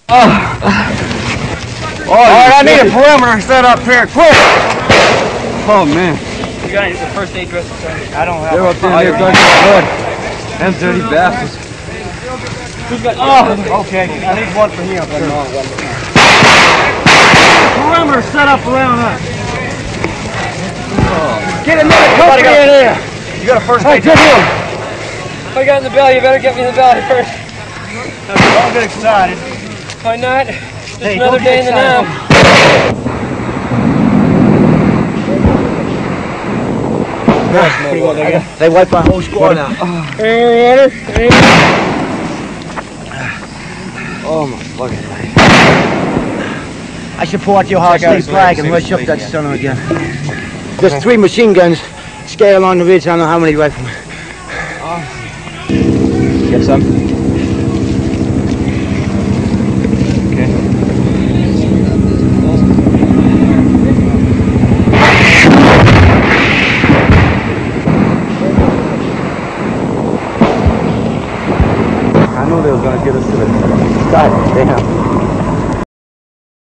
Alright, I need a perimeter set up here, quick! Oh man. You got the first aid dress? I don't have. They're up there, they're blood. Them dirty bastards. Who's got? Oh, okay. I need one for him. Perimeter set up around us. Get another company in here. You got a first aid dress? If I got in the belly, you better get me in the belly first. Don't get excited. Why not? Just Hey, another day in the now. They wipe our whole squad out. Any more water? Any more? Oh my fucking life. I support your house state flag and rush up that son again. There's 3 machine guns scale along the ridge. I don't know how many riflemen. Get some? Okay. I know they were gonna get us to the sky. Damn.